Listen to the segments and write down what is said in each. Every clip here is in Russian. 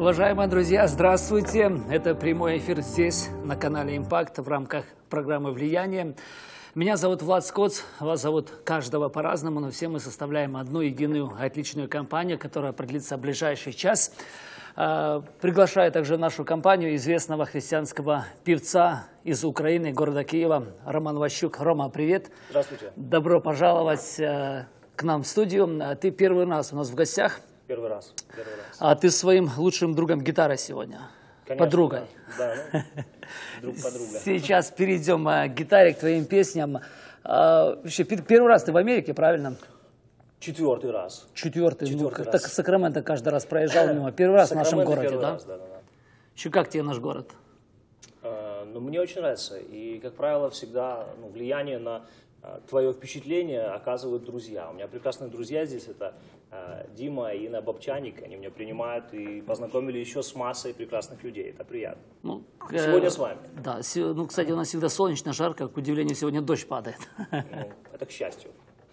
Уважаемые друзья, здравствуйте. Это прямой эфир здесь, на канале «Импакт» в рамках программы «Влияние». Меня зовут Влад Скотс, вас зовут каждого по-разному, но все мы составляем одну единую отличную компанию, которая продлится в ближайший час. Приглашаю также в нашу компанию известного христианского певца из Украины, города Киева, Роман Ващук. Рома, привет. Здравствуйте. Добро пожаловать к нам в студию. Ты первый раз у нас в гостях. Первый раз. А ты с своим лучшим другом гитарой сегодня? Конечно, подругой. Да, друг-подруга. Сейчас перейдем к гитаре, к твоим песням. Вообще, первый раз ты в Америке, правильно? Четвертый раз. Четвертый. Ну, так Сакраменто каждый раз проезжал мимо. Первый раз в нашем городе, да? Раз, да. Еще как тебе наш город? Ну, мне очень нравится. И, как правило, всегда влияние на твое впечатление оказывают друзья. У меня прекрасные друзья здесь. Это Дима и Инна Бобчаник. Они меня принимают и познакомили еще с массой прекрасных людей. Это приятно. Ну, сегодня с вами. Да, ну, кстати, у нас всегда солнечно, жарко. К удивлению, сегодня дождь падает. Ну, это к счастью.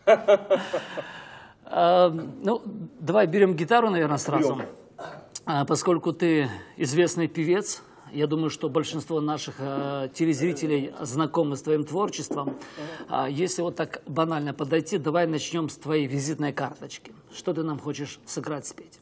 Ну, давай берем гитару, наверное, сразу. Поскольку ты известный певец, я думаю, что большинство наших телезрителей знакомы с твоим творчеством. Если вот так банально подойти, давай начнем с твоей визитной карточки. Что ты нам хочешь сыграть, спеть?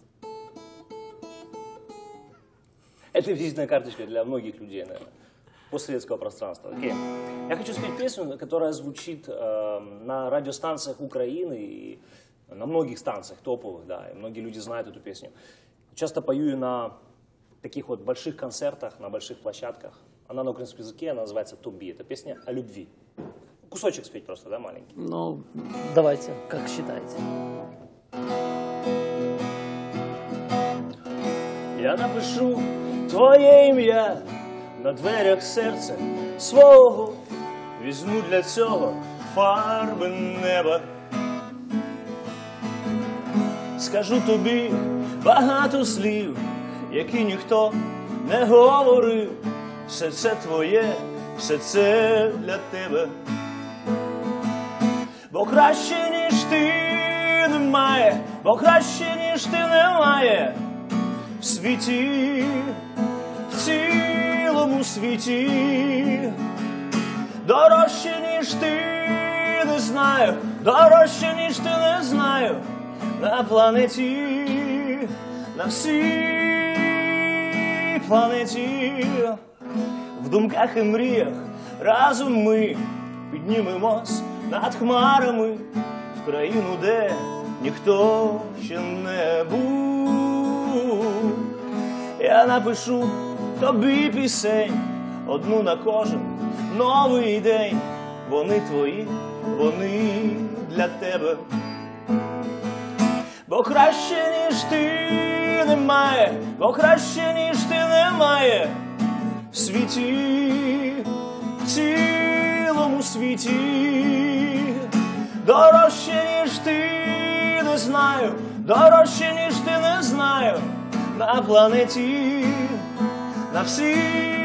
Это визитная карточка для многих людей, наверное, постсоветского пространства. Окей. Я хочу спеть песню, которая звучит на радиостанциях Украины и на многих станциях топовых, да, и многие люди знают эту песню. Часто пою ее на таких вот больших концертах, на больших площадках. Она на украинском языке, она называется «Тобі». Это песня о любви. Кусочек спеть просто, да, маленький? Ну, давайте, как считаете. Я напишу твоє ім'я на дверях серця свого. Візьму для цього фарби неба. Скажу тобі багато слів, які ніхто не говорив. Все це твоє, все це для тебе. Бо краще, ніж ти немає, бо краще, ніж ти немає. В світі, в цілому світі. Дорожче, ніж ти не знаю, дорожче, ніж ти не знаю. На планеті, на всій планеті, в думках і мріях разом ми піднімемось над хмарами в країну, де ніхто ще не був. Я напишу тобі пісень, одну на кожен новий день. Вони твої, вони для тебе. Бо краще, ніж ти немає, бо краще, ніж ти немає. В світі, в цілому світі. Дорожче, ніж ти не знаю, дорожче, ніж ти не знаю. На планеті, на всій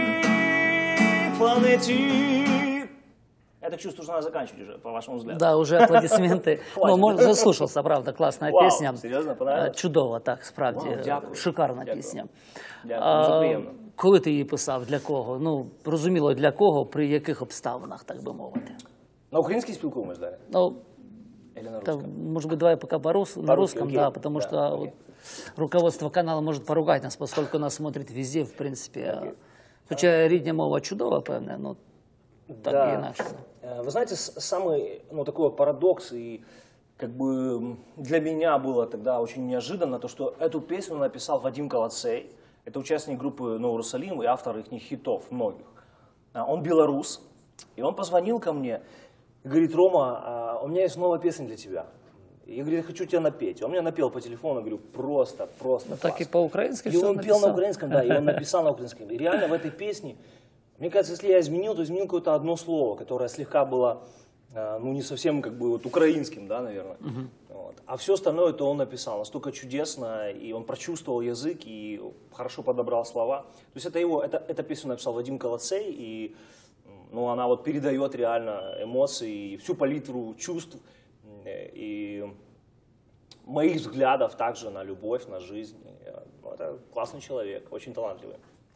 планеті. Я так чувствую, что надо заканчивать уже, по вашему взгляду. Да, уже аплодисменты. Ну, заслушался, правда, классная песня. Серйозно, понравилось? Чудово, так, справді. Дякую. Шикарна пісня. Дякую, дуже приємно. Коли ти її писав, для кого? Ну, розуміло, для кого, при яких обставинах, так би мовити. На украинский спілкуємось далі? Ну, Или на да, русском? может быть, давай пока на русском, окей. да, потому Да, что окей. вот руководство канала может поругать нас, поскольку нас смотрит везде, в принципе. Хоча рідня мова чудова, певне, но так Да. и иначе. Вы знаете, самый такой парадокс, и как бы для меня было тогда очень неожиданно, то, что эту песню написал Вадим Колоцей. Это участник группы «Новый Иерусалим» и автор их хитов, многих. Он белорус, и он позвонил ко мне и говорит: Рома, у меня есть новая песня для тебя. Я говорю: я хочу тебя напеть. Он меня напел по телефону, говорю, просто Так и по-украински И все он написал. пел на украинском, да, и он написал на украинском. И реально в этой песне, мне кажется, если я изменил, то изменил какое-то одно слово, которое слегка было, не совсем как бы вот украинским, да, наверное. Вот. А все остальное это он написал настолько чудесно, и он прочувствовал язык и хорошо подобрал слова. То есть это эта песню написал Вадим Колоцей, и она вот передает реально эмоции, всю палитру чувств. И моих взглядов также на любовь, на жизнь. Ну, это классный человек, очень талантливый.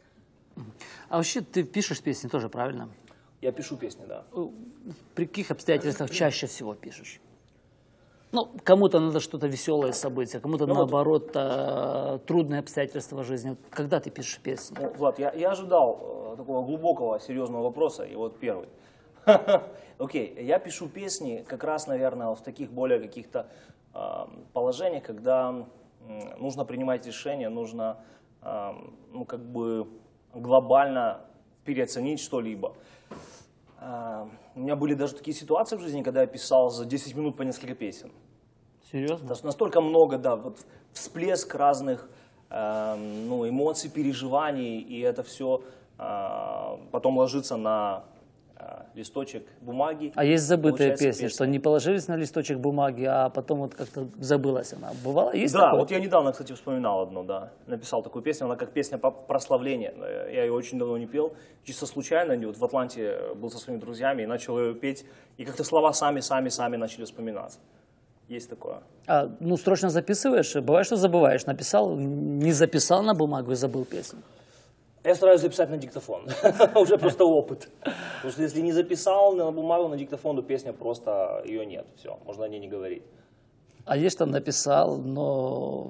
А вообще ты пишешь песни тоже, правильно? Я пишу песни, да. При каких обстоятельствах чаще всего пишешь? Ну, кому-то надо что-то веселое событие, кому-то наоборот трудные обстоятельства жизни. Вот когда ты пишешь песни? Ну, Влад, я ожидал такого глубокого, серьезного вопроса, и вот первый. Окей, я пишу песни как раз, наверное, в таких более каких-то положениях, когда нужно принимать решения, нужно ну, как бы глобально переоценить что-либо. У меня были даже такие ситуации в жизни, когда я писал за 10 минут по несколько песен. Серьезно? Настолько много, да, вот всплеск разных ну, эмоций, переживаний, и это все потом ложится на листочек бумаги. А есть забытые Получается песни, что не положились на листочек бумаги, а потом вот как-то забылась она. Бывало? Есть Да, такое? вот я недавно, кстати, вспоминал одну, да. Написал такую песню, она как песня по прославлению. Я ее очень давно не пел. Чисто случайно, вот в Атланте был со своими друзьями и начал ее петь. И как-то слова сами начали вспоминаться. Есть такое. Ну, срочно записываешь? Бывает, что забываешь. Написал, не записал на бумагу и забыл песню. Я стараюсь записать на диктофон. Уже просто опыт. Потому что если не записал на бумагу, на диктофон, то песня просто, ее нет. Все, можно о ней не говорить. А есть там написал, но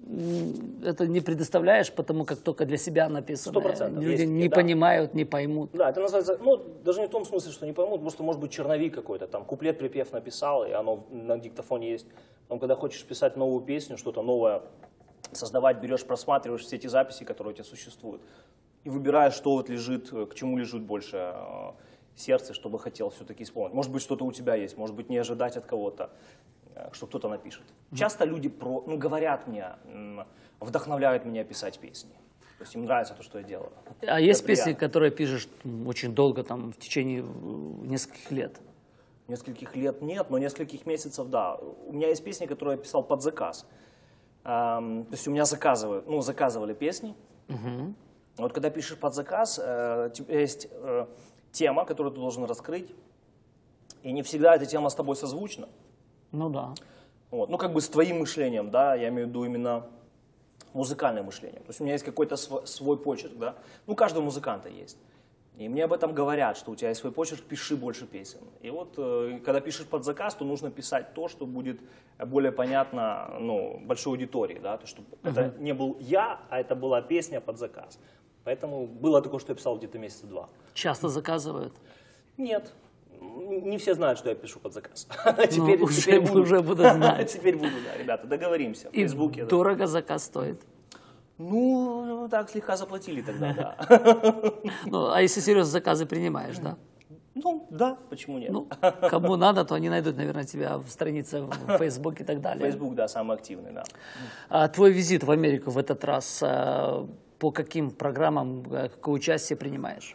это не предоставляешь, потому как только для себя написано. 100%. Люди Есть, не да. понимают, не поймут. Да, это называется, ну, даже не в том смысле, что не поймут, просто может быть черновик какой-то, там, куплет-припев написал, и оно на диктофоне есть. Но когда хочешь писать новую песню, что-то новое создавать, берешь, просматриваешь все эти записи, которые у тебя существуют, и выбираешь, что вот лежит, к чему лежит больше сердце, чтобы хотел все-таки исполнить. Может быть, что-то у тебя есть, может быть, не ожидать от кого-то, что кто-то напишет. Часто люди говорят мне, вдохновляют меня писать песни. То есть им нравится то, что я делаю. А есть песни, которые пишешь очень долго, там, в течение нескольких лет? Нескольких лет нет, но нескольких месяцев, да. У меня есть песни, которые я писал под заказ. То есть у меня заказывали песни. Вот когда пишешь под заказ, у тебя есть тема, которую ты должен раскрыть, и не всегда эта тема с тобой созвучна. Ну да. Вот. Ну как бы с твоим мышлением, да, я имею в виду именно музыкальным мышлением. То есть у меня есть какой-то свой почерк, да. Ну у каждого музыканта есть. И мне об этом говорят, что у тебя есть свой почерк, пиши больше песен. И вот когда пишешь под заказ, то нужно писать то, что будет более понятно, ну, большой аудитории, да, то, чтобы это не был я, а это была песня под заказ. Поэтому было такое, что я писал где-то месяца 2. Часто заказывают? Нет. Не все знают, что я пишу под заказ. Уже буду знать. Теперь буду, да, ребята, договоримся. В И Фейсбуке. дорого заказ стоит? Ну, так слегка заплатили тогда, да. Ну, а если серьезно заказы принимаешь, да? Ну, да, почему нет? Ну, кому надо, то они найдут, наверное, тебя в странице в Facebook и так далее. Facebook, да, самый активный, да. А твой визит в Америку в этот раз, по каким программам, какое участие принимаешь?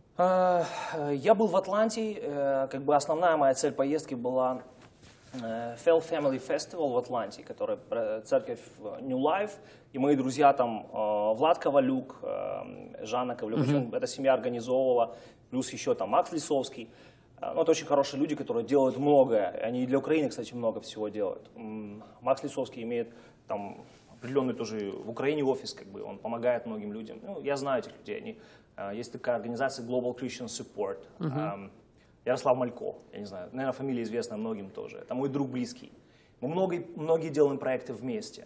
Я был в Атланте, как бы основная моя цель поездки была Fell Family Festival в Атланте, которая церковь New Life, и мои друзья там, Влад Ковалюк, Жанна Ковалюк, эта семья организовывала, плюс еще там Макс Лисовский. Ну, это очень хорошие люди, которые делают многое, они и для Украины, кстати, много всего делают. Макс Лисовский имеет там определенный тоже в Украине офис, как бы, он помогает многим людям. Ну, я знаю этих людей, есть такая организация Global Christian Support. Ярослав Малько, я не знаю, наверное, фамилия известна многим тоже. Это мой друг близкий. Мы многие делаем проекты вместе.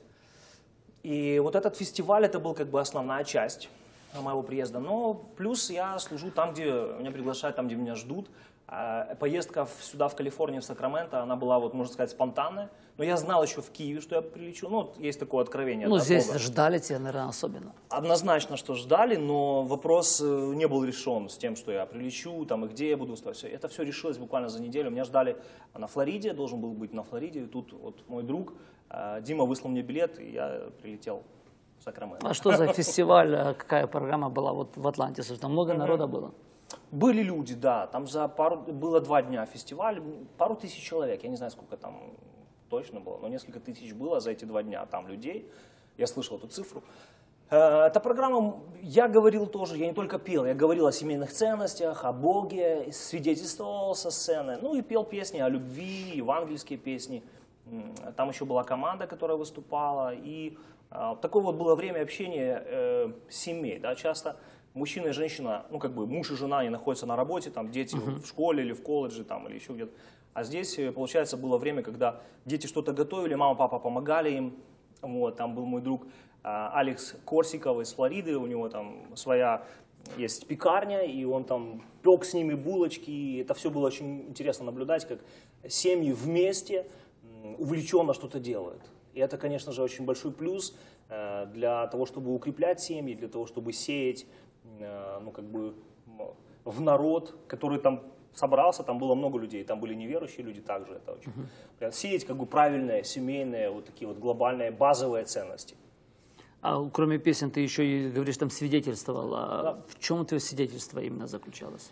И вот этот фестиваль, это был как бы основная часть моего приезда. Но плюс я служу там, где меня приглашают, там, где меня ждут. Поездка сюда, в Калифорнию, в Сакраменто, она была, вот, можно сказать, спонтанная. Но я знал еще в Киеве, что я прилечу. Ну, вот есть такое откровение. Ну, да, здесь Бога. ждали тебя, наверное, особенно. Однозначно, что ждали, но вопрос не был решен с тем, что я прилечу, там, и где я буду. Это все решилось буквально за неделю. Меня ждали на Флориде, должен был быть на Флориде. И тут вот мой друг Дима выслал мне билет, и я прилетел в Сакраменто. А что за фестиваль, какая программа была вот в Атланте? Там много народа было? Были люди, да. Там было 2 дня фестиваль, пару тысяч человек. Я не знаю, сколько там точно было, но несколько тысяч было за эти 2 дня там людей. Я слышал эту цифру. Эта программа, я говорил тоже, я не только пел, я говорил о семейных ценностях, о Боге, свидетельствовал со сцены, ну и пел песни о любви, евангельские песни. Там еще была команда, которая выступала. И такое вот было время общения семей. Да? Часто мужчина и женщина, ну как бы муж и жена, они находятся на работе, там дети в школе или в колледже, там, или еще где-то. А здесь, получается, было время, когда дети что-то готовили, мама, папа помогали им. Вот, там был мой друг Алекс Корсиков из Флориды, у него там своя есть пекарня, и он там пек с ними булочки. И это все было очень интересно наблюдать, как семьи вместе увлеченно что-то делают. И это, конечно же, очень большой плюс для того, чтобы укреплять семьи, для того, чтобы сеять, ну, как бы, в народ, который там собрался, там было много людей, там были неверующие люди также. Это очень сеять как бы правильные, семейные, вот такие вот глобальные, базовые ценности. А кроме песен ты еще и, говоришь, там свидетельствовал. Да. В чем твое свидетельство именно заключалось?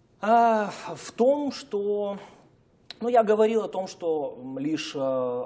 В том, что... Ну, я говорил о том, что лишь...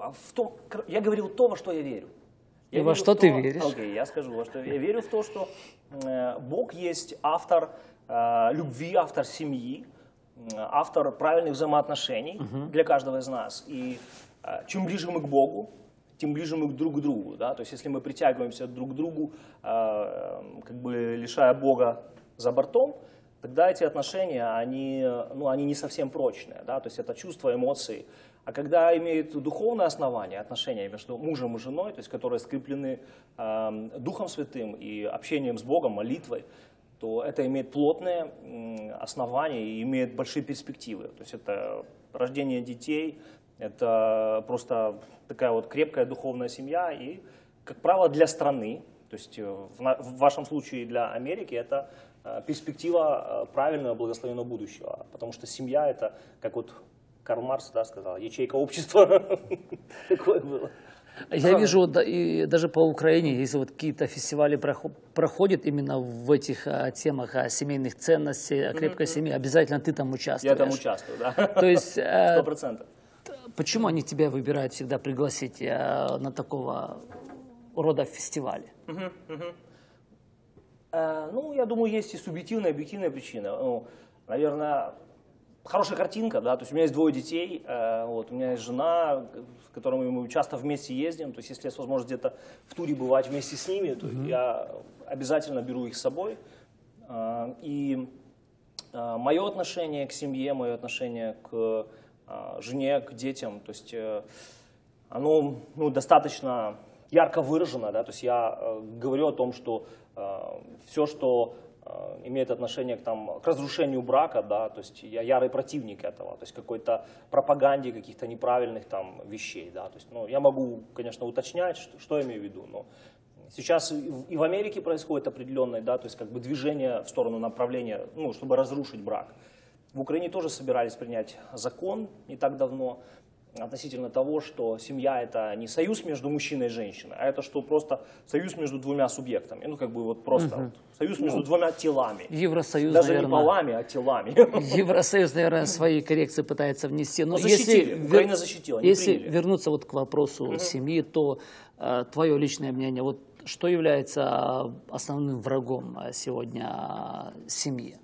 я говорил то, во что я верю. И во что ты веришь? Окей, я скажу, во что я верю в то, что Бог есть автор любви, автор семьи, автор правильных взаимоотношений для каждого из нас. И чем ближе мы к Богу, тем ближе мы друг к другу. Да? То есть если мы притягиваемся друг к другу, как бы лишая Бога за бортом, тогда эти отношения, они не совсем прочные. Да? То есть это чувства, эмоции. А когда имеют духовное основание, отношения между мужем и женой, то есть которые скреплены Духом Святым и общением с Богом, молитвой, то это имеет плотное основание и имеет большие перспективы. То есть это рождение детей, это просто такая вот крепкая духовная семья и, как правило, для страны, то есть в вашем случае для Америки, это перспектива правильного благословенного будущего. Потому что семья — это, как вот Карл Маркс, да, сказал, ячейка общества. Такое было. Я вижу, и даже по Украине, если вот какие-то фестивали проходят именно в этих темах о семейных ценностях, о крепкой семье, обязательно ты там участвуешь. Я там участвую, да. То есть 100%. Почему они тебя выбирают всегда пригласить на такого рода фестивали? Ну, я думаю, есть и субъективная, и объективная причина. Ну, наверное, хорошая картинка, да, то есть у меня есть 2 детей, вот, у меня есть жена, с которой мы часто вместе ездим, то есть если есть возможность где-то в туре бывать вместе с ними, то я обязательно беру их с собой. И мое отношение к семье, мое отношение к жене, к детям, то есть оно достаточно ярко выражено, да, то есть я говорю о том, что все, что имеет отношение к разрушению брака, да, то есть я ярый противник этого, то есть какой-то пропаганде каких-то неправильных там вещей, да, то есть, ну, я могу, конечно, уточнять, что я имею в виду, но сейчас и в Америке происходит определенное, да, то есть как бы движение в сторону направления, ну, чтобы разрушить брак. В Украине тоже собирались принять закон не так давно относительно того, что семья — это не союз между мужчиной и женщиной, а это что просто союз между 2 субъектами. Ну, как бы вот просто вот союз между 2 телами. Евросоюз, даже наверное, не полами, а телами. Евросоюз, наверное, свои коррекции пытается внести. Но защитили, Украина защитила, не если приняли. вернуться вот к вопросу семьи, то твое личное мнение, вот что является основным врагом сегодня семьи?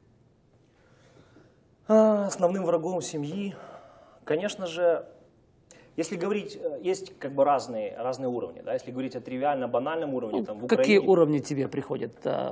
Основным врагом семьи, конечно же, если говорить, есть как бы разные уровни, да, если говорить о тривиально банальном уровне, там, в Украине... Какие уровни тебе приходят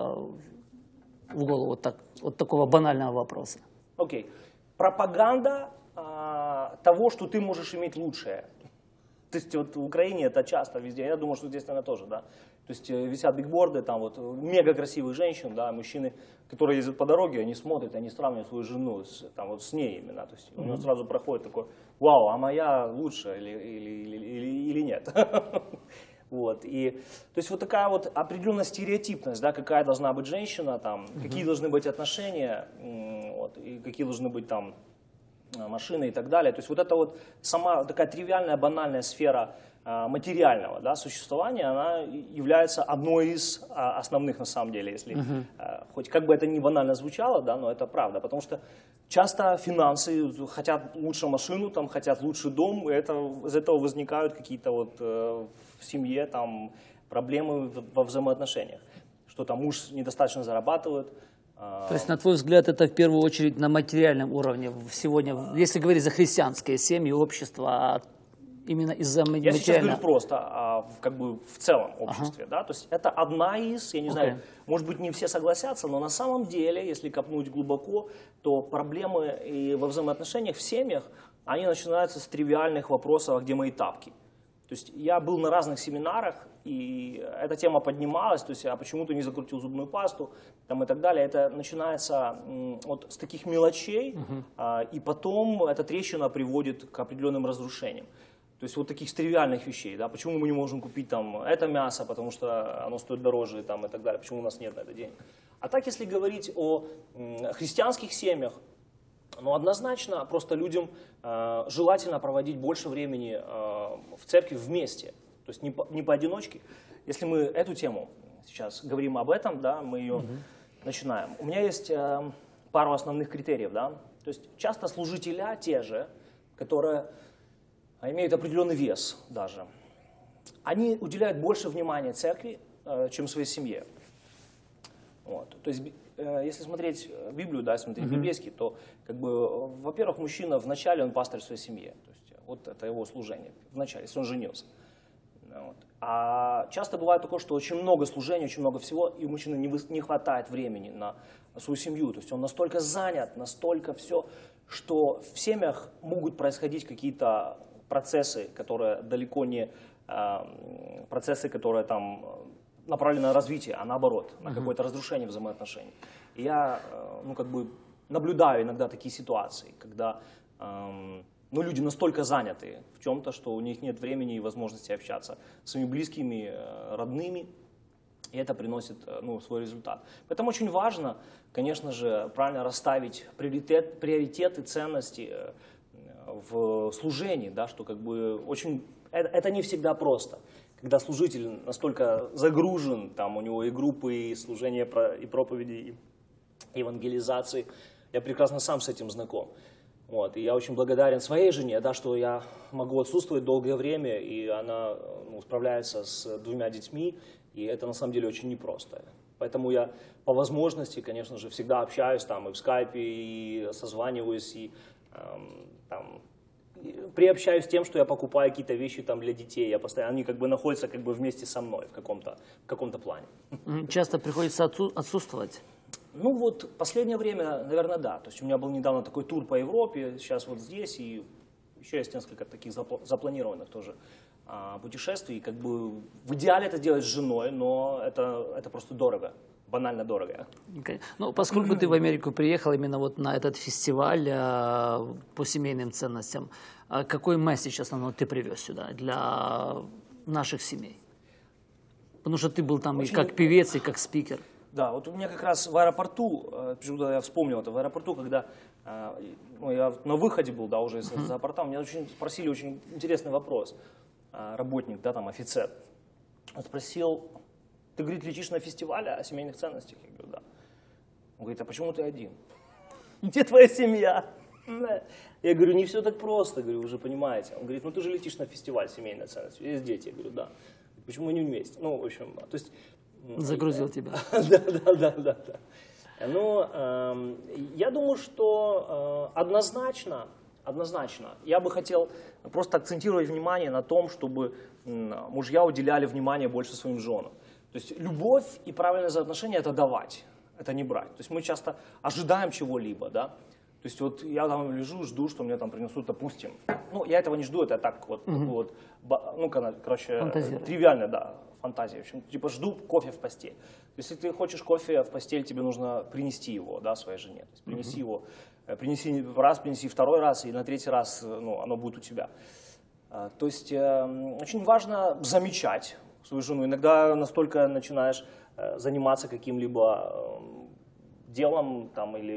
в голову вот такого банального вопроса? Окей. Пропаганда того, что ты можешь иметь лучшее. То есть вот в Украине это часто везде, я думаю, что здесь, наверное, тоже, да. То есть висят бигборды, там вот мега красивых женщин, да, мужчины, которые ездят по дороге, они смотрят, они сравнивают свою жену с ней именно. То есть у него сразу проходит такой, вау, а моя лучше или нет. Вот, и, то есть вот такая вот определенная стереотипность, да, какая должна быть женщина, там, какие должны быть отношения, вот, и какие должны быть там машины и так далее. То есть вот эта вот сама такая тривиальная, банальная сфера материального, да, существования, она является одной из основных на самом деле, если хоть как бы это ни банально звучало, да, но это правда, потому что часто финансы хотят лучше машину, там, хотят лучший дом, и из этого возникают какие-то вот в семье там проблемы во взаимоотношениях, что там муж недостаточно зарабатывает. То есть, на твой взгляд, это в первую очередь на материальном уровне сегодня, если говорить за христианские семьи, общество, именно из-за Я сейчас материального? говорю просто, как бы в целом обществе, да, то есть это одна из, я не знаю, может быть, не все согласятся, но на самом деле, если копнуть глубоко, то проблемы и во взаимоотношениях в семьях, они начинаются с тривиальных вопросов, а где мои тапки. То есть я был на разных семинарах, и эта тема поднималась, то есть а почему ты не закрутил зубную пасту, там, и так далее. Это начинается вот с таких мелочей, и потом эта трещина приводит к определенным разрушениям. То есть вот таких тривиальных вещей, да, почему мы не можем купить там это мясо, потому что оно стоит дороже там, и так далее, почему у нас нет на это денег. А так, если говорить о христианских семьях, ну, однозначно просто людям желательно проводить больше времени в церкви вместе, то есть не поодиночке. Если мы эту тему сейчас говорим об этом, да, мы ее начинаем. У меня есть пару основных критериев, да, то есть часто служителя те же, которые имеют определенный вес даже, они уделяют больше внимания церкви, чем своей семье. Вот. То есть, если смотреть Библию, да, смотреть библейский, то, как бы, во-первых, мужчина вначале он пастырь в своей семье, то есть, вот это его служение вначале, если он женился. Вот. А часто бывает такое, что очень много служений, очень много всего, и у мужчины не хватает времени на свою семью, то есть он настолько занят, настолько все, что в семьях могут происходить какие-то процессы, которые далеко не процессы, которые там направлены на развитие, а наоборот, на какое-то разрушение взаимоотношений. И я, ну, как бы наблюдаю иногда такие ситуации, когда ну, люди настолько заняты в чем-то, что у них нет времени и возможности общаться с своими близкими, родными, и это приносит, ну, свой результат. Поэтому очень важно, конечно же, правильно расставить приоритеты, ценности в служении, да, что как бы очень, это не всегда просто. Когда служитель настолько загружен, там у него и группы, и служения, и проповеди, и евангелизации, я прекрасно сам с этим знаком. Вот, и я очень благодарен своей жене, да, что я могу отсутствовать долгое время, и она, ну, справляется с 2 детьми, и это на самом деле очень непросто. Поэтому я по возможности, конечно же, всегда общаюсь там и в скайпе, и созваниваюсь, и там, приобщаюсь с тем, что я покупаю какие-то вещи там для детей, я постоянно, они как бы находятся как бы вместе со мной в каком-то плане. Часто приходится отсутствовать? Ну вот, последнее время, наверное, да. То есть у меня был недавно такой тур по Европе, сейчас вот здесь, и еще есть несколько таких запланированных тоже путешествий. Как бы в идеале это делать с женой, но это просто дорого, банально дорого. Okay. Ну, поскольку ты в Америку приехал именно вот на этот фестиваль по семейным ценностям, какой месседж основной ты привез сюда для наших семей? Потому что ты был там и как певец, и как спикер. Да, вот у меня как раз в аэропорту, почему-то я вспомнил это, в аэропорту, когда ну, я на выходе был, да, уже из аэропорта, меня спросили очень интересный вопрос, работник, да, там, офицер. Он спросил: ты, говорит, летишь на фестиваль о семейных ценностях? Я говорю, да. Он говорит, а почему ты один? Где твоя семья? Я говорю, не все так просто, говорю, вы же понимаете. Он говорит, ну ты же летишь на фестиваль семейных ценностей, есть дети. Я говорю, да. Почему мы не вместе? Ну, в общем, то есть... Загрузил тебя. Да. Ну, я думаю, что однозначно, я бы хотел просто акцентировать внимание на том, чтобы мужья уделяли внимание больше своим женам. То есть любовь и правильное взаимоотношение – это давать, это не брать. То есть мы часто ожидаем чего-либо, да. То есть вот я там лежу, жду, что мне там принесут, допустим. Ну, я этого не жду, это так вот, ну, короче, тривиально, да, фантазия. В общем, типа жду кофе в постель. Если ты хочешь кофе в постель, тебе нужно принести его, да, своей жене. То есть принеси его, принеси раз, принеси второй раз, и на третий раз, ну, оно будет у тебя. То есть очень важно замечать свою жену. Иногда настолько начинаешь заниматься каким-либо делом там, или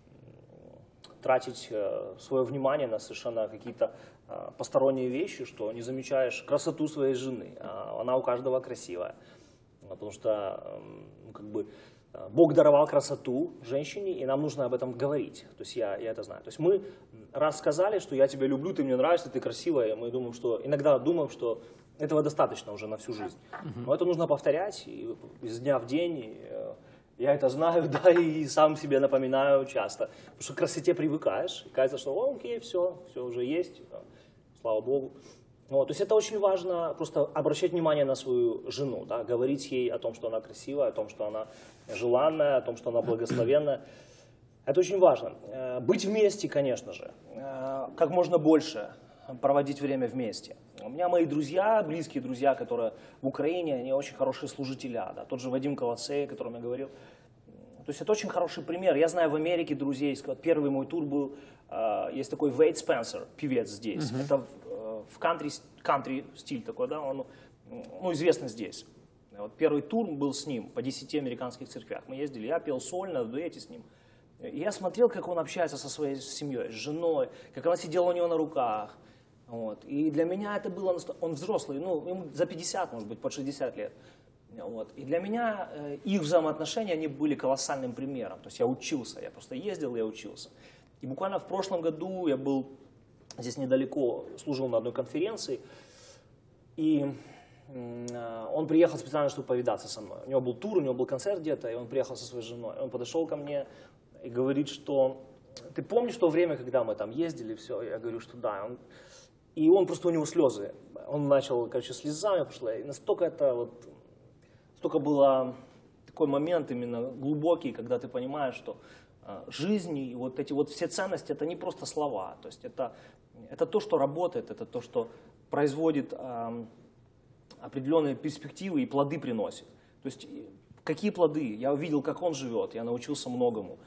тратить свое внимание на совершенно какие-то посторонние вещи, что не замечаешь красоту своей жены. Она у каждого красивая. Потому что ну, как бы, Бог даровал красоту женщине, и нам нужно об этом говорить. То есть я это знаю. То есть мы раз сказали, что я тебя люблю, ты мне нравишься, ты красивая, мы думаем, что иногда думаем, что этого достаточно уже на всю жизнь. Но это нужно повторять и из дня в день. И я это знаю, да, и сам себе напоминаю часто. Потому что к красоте привыкаешь, и кажется, что окей, все уже есть, слава Богу. Вот, то есть это очень важно, просто обращать внимание на свою жену, да, говорить ей о том, что она красивая, о том, что она желанная, о том, что она благословенная. Это очень важно. Быть вместе, конечно же, как можно больше проводить время вместе. У меня мои друзья, близкие друзья, которые в Украине, они очень хорошие служителя. Да. Тот же Вадим Колоцей, о котором я говорил. То есть это очень хороший пример. Я знаю в Америке друзей, первый мой тур был, есть такой Вейд Спенсер, певец здесь. Это в кантри стиль такой, да, он известный здесь. Вот первый тур был с ним по 10 американских церквях. Мы ездили, я пел сольно, в дуэте с ним. И я смотрел, как он общается со своей семьей, с женой, как она сидела у него на руках. Вот. И для меня это было, он взрослый, ему за 50, может быть, под 60 лет. Вот. И для меня их взаимоотношения, они были колоссальным примером. То есть я учился, я просто ездил, я учился. И буквально в прошлом году я был здесь недалеко, служил на одной конференции, и он приехал специально, чтобы повидаться со мной. У него был тур, у него был концерт где-то, и он приехал со своей женой. Он подошел ко мне и говорит, что ты помнишь то время, когда мы там ездили, все? Я говорю, что да. И он просто, у него слезы. Он начал, короче, слезами пошло. И настолько это вот, столько было такой момент именно глубокий, когда ты понимаешь, что жизнь и вот эти вот все ценности, это не просто слова. То есть это то, что работает, это то, что производит определенные перспективы и плоды приносит. То есть какие плоды? Я увидел, как он живет, я научился многому.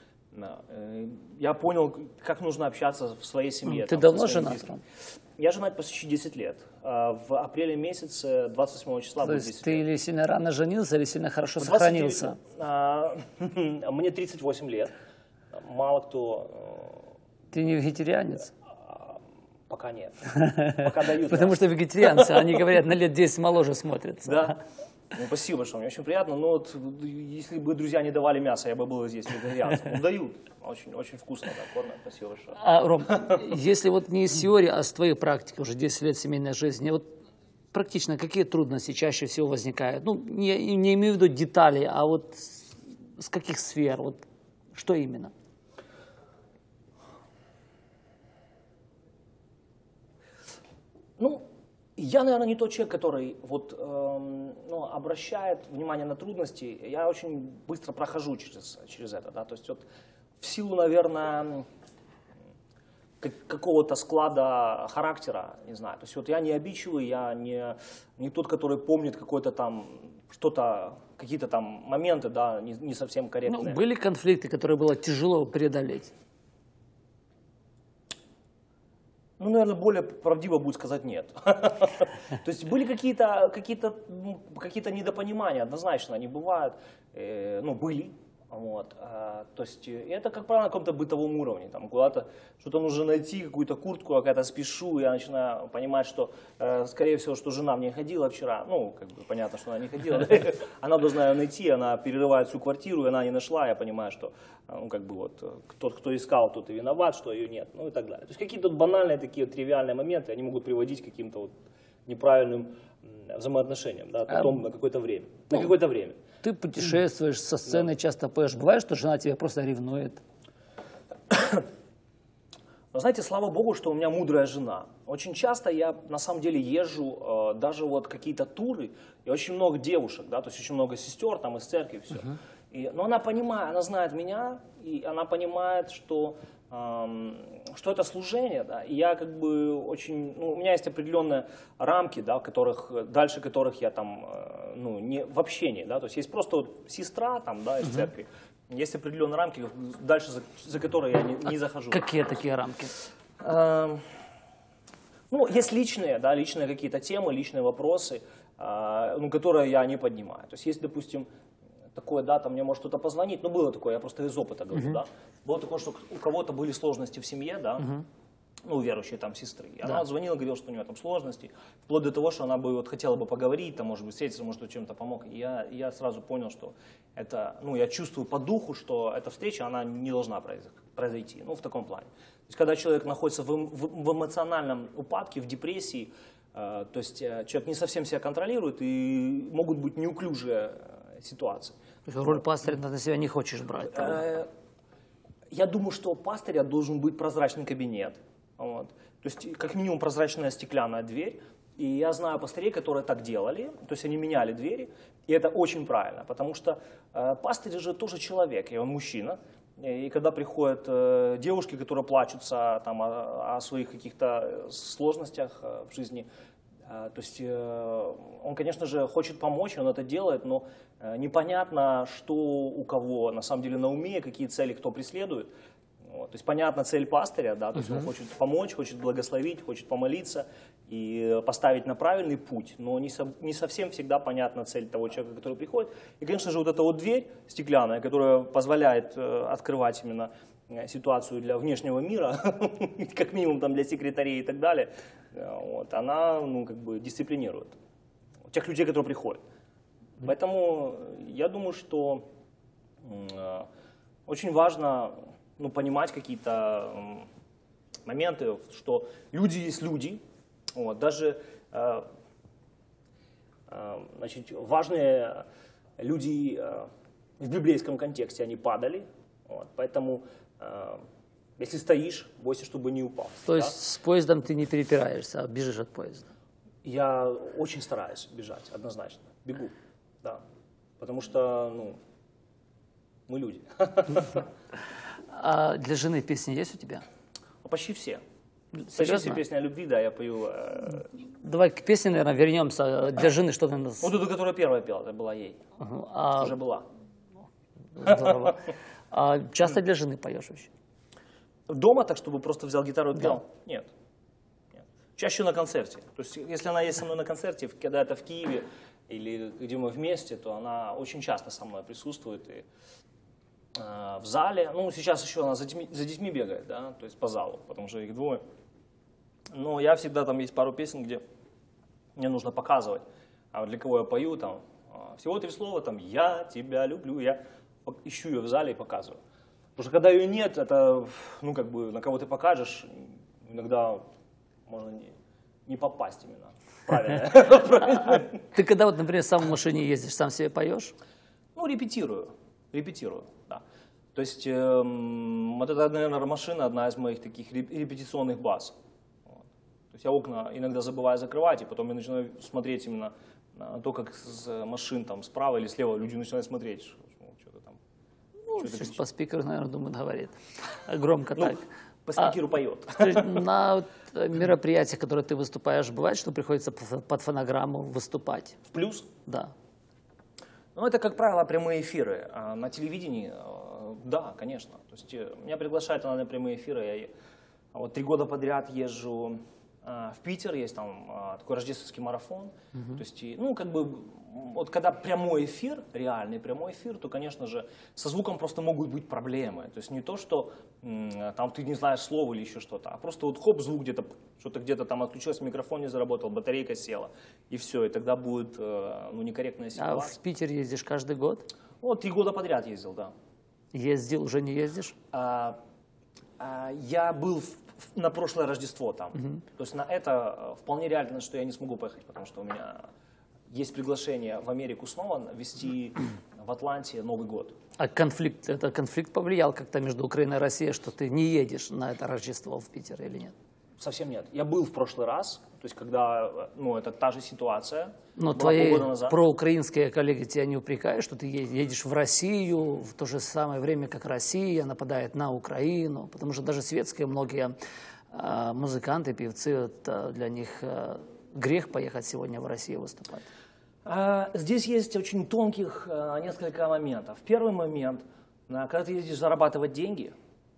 Я понял, как нужно общаться в своей семье. Ты давно женат? Я женат почти 10 лет. В апреле месяце, 28 числа будет 10 лет. То есть ты или сильно рано женился, или сильно хорошо сохранился? Мне 38 лет. Мало кто... Ты не вегетарианец? Пока нет. Пока дают. Потому что вегетарианцы, они говорят, на лет 10 моложе смотрятся. Да. Ну, спасибо большое, мне очень приятно. Но вот, если бы друзья не давали мясо, я бы был здесь вегетарианцем. Ну, дают. Очень, очень вкусно, да, кормят. Спасибо большое. Ром, если вот не из теории, а с твоей практики, уже 10 лет семейной жизни, вот практично какие трудности чаще всего возникают? Ну, не имею в виду детали, а вот с каких сфер, вот что именно? Ну, я, наверное, не тот человек, который вот, обращает внимание на трудности. Я очень быстро прохожу через это. Да? То есть вот, в силу, наверное, какого-то склада характера, не знаю. То есть вот я не обидчивый, я не тот, который помнит какой-то там что-то, какие-то там моменты, да, не совсем корректные. Ну, были конфликты, которые было тяжело преодолеть? Ну, наверное, более правдиво будет сказать нет. То есть были какие-то недопонимания, однозначно они бывают, были. Вот. То есть это, как правило, на каком-то бытовом уровне. Там куда-то что-то нужно найти, какую-то куртку, я когда спешу, я начинаю понимать, что, скорее всего, что жена в ней ходила вчера. Ну, как бы понятно, что она не ходила. Она должна ее найти, она перерывает всю квартиру, и она не нашла. Я понимаю, что тот, кто искал, тот и виноват, что ее нет, ну и так далее. То есть какие-то банальные такие тривиальные моменты, они могут приводить к каким-то вот неправильным взаимоотношениям, да, потом на какое-то время. На какое-то время. Ты путешествуешь, со сцены часто поешь. Бывает, что жена тебя просто ревнует? Но знаете, слава Богу, что у меня мудрая жена. Очень часто я на самом деле езжу, даже вот какие-то туры, и очень много девушек, да, то есть очень много сестер там из церкви, все. Но она понимает, она знает меня, и она понимает, что это служение, да, и я как бы очень, у меня есть определенные рамки, да, дальше которых я там, не в общении, да, то есть есть просто вот сестра там, да, из церкви, есть определенные рамки, дальше за которые я не захожу. Какие такие рамки? Есть личные какие-то темы, личные вопросы, которые я не поднимаю. То есть есть, допустим, такое, да, там мне может кто-то позвонить, было такое, я просто из опыта говорю, да. Было такое, что у кого-то были сложности в семье, да, верующие там сестры. И она звонила, говорила, что у нее там сложности, вплоть до того, что она бы хотела бы поговорить, там, может быть, встретиться, может, чем-то помог. И я сразу понял, что это, я чувствую по духу, что эта встреча, она не должна произойти, в таком плане. То есть, когда человек находится в эмоциональном упадке, в депрессии, то есть человек не совсем себя контролирует, и могут быть неуклюжие ситуации. Роль пастыря ты на себя не хочешь брать? Я думаю, что у пастыря должен быть прозрачный кабинет. Вот. То есть, как минимум, прозрачная стеклянная дверь. И я знаю пастырей, которые так делали, то есть они меняли двери, и это очень правильно, потому что пастырь же тоже человек, и он мужчина. И когда приходят девушки, которые плачутся там, о своих каких-то сложностях в жизни, то есть он, конечно же, хочет помочь, он это делает, но непонятно, что у кого на самом деле на уме, какие цели кто преследует. Вот. То есть понятна цель пастыря, да, то есть он хочет помочь, хочет благословить, хочет помолиться и поставить на правильный путь, но не совсем всегда понятна цель того человека, который приходит. И, конечно же, вот эта вот дверь стеклянная, которая позволяет открывать именно ситуацию для внешнего мира, как минимум там для секретарей и так далее, вот, она как бы дисциплинирует тех людей, которые приходят. Поэтому я думаю, что очень важно понимать какие-то моменты, что люди есть люди. Вот, даже значит, важные люди в библейском контексте, они падали. Вот, поэтому, если стоишь, бойся, чтобы не упал. То есть с поездом ты не перепираешься, а бежишь от поезда? Я очень стараюсь бежать, однозначно. Бегу, да. Потому что, мы люди. А для жены песни есть у тебя? Почти все. Серьезно? Почти все песни о любви, да, я пою. Давай к песне, наверное, вернемся. Для жены что ты нас... Вот эту, которую первая пела, это была ей. Уже была. Здорово. А часто для жены поешь вообще? Дома, так чтобы просто взял гитару и пел? Да. Нет. Чаще на концерте. То есть, если она есть со мной на концерте, когда это в Киеве или где мы вместе, то она очень часто со мной присутствует. И в зале, сейчас еще она за детьми бегает, да, то есть по залу, потому что их двое. Но я всегда, там есть пару песен, где мне нужно показывать, а вот для кого я пою, там, всего 3 слова, там, я тебя люблю, я ищу ее в зале и показываю. Потому что когда ее нет, это, как бы, на кого ты покажешь, иногда можно не попасть именно. Правильно. Ты когда, вот, например, сам в машине ездишь, сам себе поешь? Репетирую, да. То есть вот это, наверное, машина, одна из моих таких репетиционных баз. Вот. То есть я окна иногда забываю закрывать, и потом я начинаю смотреть именно на то, как с машин там справа или слева люди начинают смотреть. Что-то там. Сейчас по спикеру, наверное, думает, говорит. Громко так. По спикеру поет. На мероприятиях, которые ты выступаешь, бывает, что приходится под фонограмму выступать? В плюс? Да. Это, как правило, прямые эфиры. А на телевидении, да, конечно. То есть меня приглашают на прямые эфиры. Я вот 3 года подряд езжу в Питер, есть там такой рождественский марафон. То есть, как бы, вот когда прямой эфир, реальный прямой эфир, то, конечно же, со звуком просто могут быть проблемы. То есть не то, что там ты не знаешь слова или еще что-то, а просто вот хоп, звук где-то, что-то где-то там отключилось, микрофон не заработал, батарейка села, и все, и тогда будет некорректная ситуация. А в Питер ездишь каждый год? 3 года подряд ездил, да. Ездил, уже не ездишь? Я был на прошлое Рождество там. То есть на это вполне реально, что я не смогу поехать, потому что у меня есть приглашение в Америку снова вести в Атланте Новый год. А конфликт повлиял как-то между Украиной и Россией, что ты не едешь на это Рождество в Питер или нет? Совсем нет. Я был в прошлый раз, то есть когда, это та же ситуация. Но твои проукраинские коллеги тебя не упрекают, что ты едешь в Россию в то же самое время, как Россия нападает на Украину, потому что даже светские многие музыканты, певцы, для них грех поехать сегодня в Россию выступать. Здесь есть очень тонких несколько моментов. Первый момент, когда ты едешь зарабатывать деньги,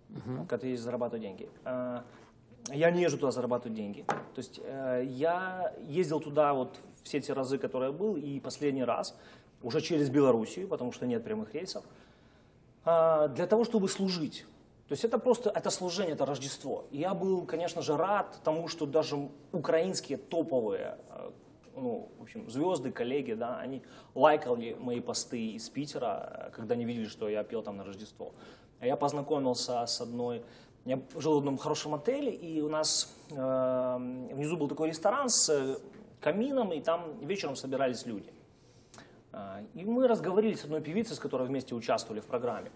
я не езжу туда зарабатывать деньги. То есть я ездил туда вот все те разы, которые я был, и последний раз уже через Белоруссию, потому что нет прямых рейсов, для того, чтобы служить. То есть это просто, это служение, это Рождество. И я был, конечно же, рад тому, что даже украинские топовые в общем, звезды, коллеги, да, они лайкали мои посты из Питера, когда они видели, что я пел там на Рождество. Я познакомился с одной... Я жил в одном хорошем отеле, и у нас внизу был такой ресторан с камином, и там вечером собирались люди. И мы разговорились с одной певицей, с которой вместе участвовали в программе.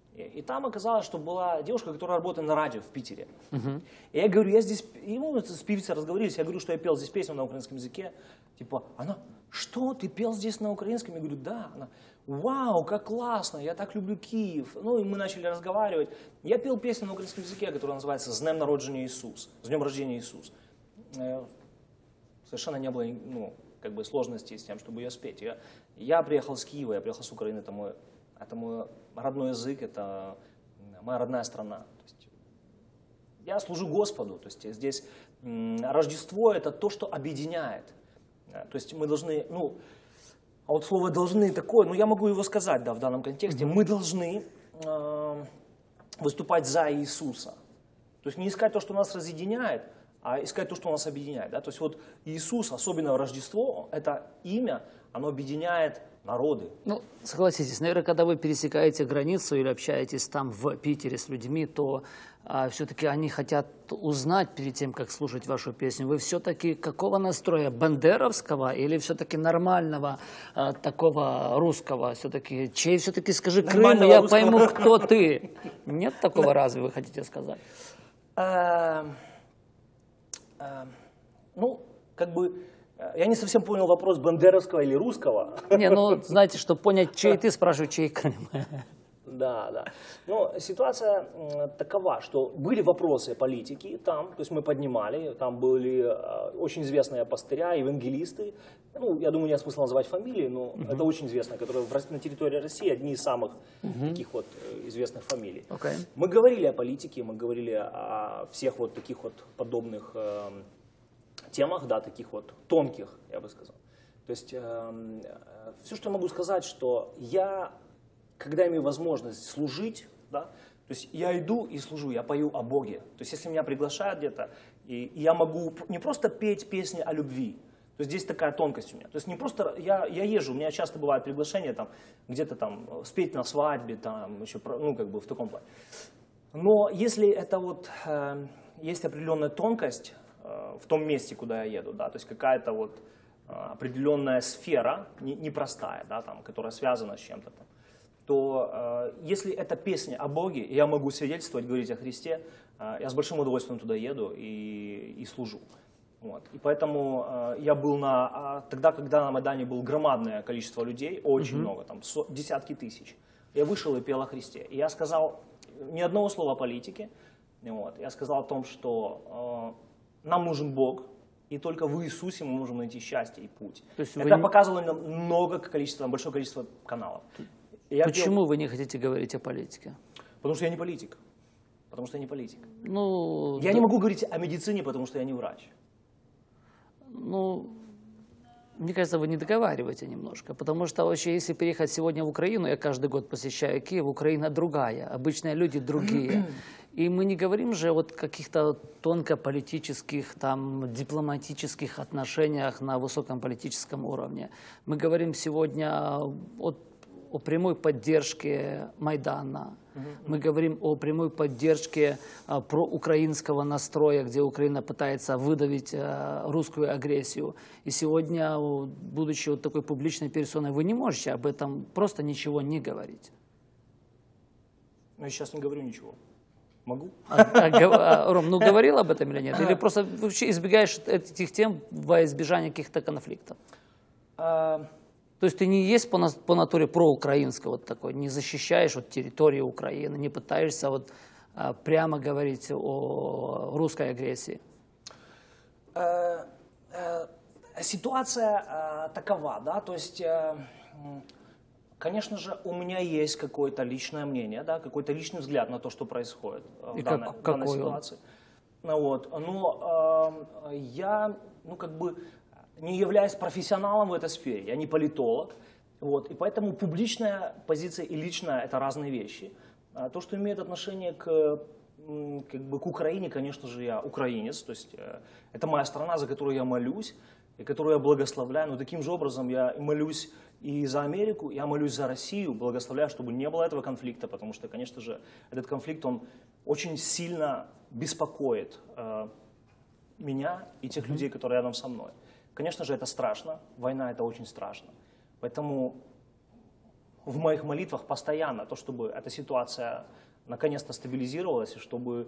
И там оказалось, что была девушка, которая работает на радио в Питере. И я говорю, я здесь, и мы с певицей разговорились, я говорю, что я пел здесь песню на украинском языке. Типа, она, что, ты пел здесь на украинском? Я говорю, да. Она, вау, как классно, я так люблю Киев. Ну, и мы начали разговаривать. Я пел песню на украинском языке, которая называется «С днем народжения Иисус», «С днем рождения Иисус». Совершенно не было, ну, как бы сложностей с тем, чтобы ее спеть. Я приехал с Киева, я приехал с Украины, это мой родной язык, это моя родная страна. То есть я служу Господу, то есть здесь Рождество – это то, что объединяет. То есть мы должны, ну, а вот слово «должны» такое, ну я могу его сказать, да, в данном контексте, мы должны выступать за Иисуса. То есть не искать то, что нас разъединяет, а искать то, что нас объединяет. Да? То есть вот Иисус, особенно в Рождество, это имя, оно объединяет народы. Ну, согласитесь, наверное, когда вы пересекаете границу или общаетесь там в Питере с людьми, то все-таки они хотят узнать перед тем, как слушать вашу песню. Вы все-таки какого настроя? Бандеровского или все-таки нормального такого русского? Все-таки, чей все-таки скажи Крым, и я пойму, кто ты. Нет такого разве, вы хотите сказать? Ну, как бы, я не совсем понял вопрос бандеровского или русского. Не, ну, знаете, чтобы понять, чей ты, спрашиваю, чей Крым. Да, да. Но ситуация такова, что были вопросы политики там, то есть мы поднимали, там были очень известные пастыря, евангелисты, ну, я думаю, нет смысла называть фамилии, но это очень известные, которые на территории России одни из самых таких вот известных фамилий. Мы говорили о политике, мы говорили о всех вот таких вот подобных темах, да, таких вот тонких, я бы сказал. То есть все, что я могу сказать, что я, когда имею возможность служить, да, то есть я иду и служу, я пою о Боге. То есть если меня приглашают где-то, и я могу не просто петь песни о любви, то есть здесь такая тонкость у меня. То есть не просто, я езжу, у меня часто бывают приглашения там, где-то там спеть на свадьбе, там еще, ну как бы в таком плане. Но если это вот, есть определенная тонкость в том месте, куда я еду, да, то есть какая-то вот определенная сфера, непростая, да, там, которая связана с чем-то там, то если это песня о Боге, и я могу свидетельствовать, говорить о Христе, я с большим удовольствием туда еду и служу. Вот. И поэтому я был тогда, когда на Майдане было громадное количество людей, очень много, там десятки тысяч, я вышел и пел о Христе. И я сказал ни одного слова о политике, вот. Я сказал о том, что нам нужен Бог, и только в Иисусе мы можем найти счастье и путь. Это показывало нам большое количество каналов. Почему вы не хотите говорить о политике? Потому что я не политик. Потому что я не политик. Ну, я не могу говорить о медицине, потому что я не врач. Ну, мне кажется, вы не договариваете немножко. Потому что вообще, если переехать сегодня в Украину, я каждый год посещаю Киев, Украина другая, обычные люди другие. И мы не говорим же о каких-то тонко-политических, там, дипломатических отношениях на высоком политическом уровне. Мы говорим сегодня о прямой поддержке Майдана. Мы говорим о прямой поддержке проукраинского настроя, где Украина пытается выдавить русскую агрессию. И сегодня, будучи вот такой публичной персоной, вы не можете об этом просто ничего не говорить. Но я сейчас не говорю ничего. Могу? Ром, ну говорил об этом или нет? Или просто вообще избегаешь этих тем во избежание каких-то конфликтов? То есть ты не есть по натуре проукраинского вот такой, не защищаешь вот территорию Украины, не пытаешься вот прямо говорить о русской агрессии? Ситуация такова, да, то есть, конечно же, у меня есть какое-то личное мнение, да, какой-то личный взгляд на то, что происходит в данной ситуации. Вот. Но я, ну, как бы, не являюсь профессионалом в этой сфере, я не политолог, вот, и поэтому публичная позиция и личная – это разные вещи. То, что имеет отношение к Украине, конечно же, я украинец, то есть это моя страна, за которую я молюсь, и которую я благословляю, но таким же образом я молюсь и за Америку, я молюсь за Россию, благословляю, чтобы не было этого конфликта, потому что, конечно же, этот конфликт, он очень сильно беспокоит меня и тех людей, которые рядом со мной. Конечно же, это страшно, война – это очень страшно. Поэтому в моих молитвах постоянно, то, чтобы эта ситуация наконец-то стабилизировалась, и чтобы...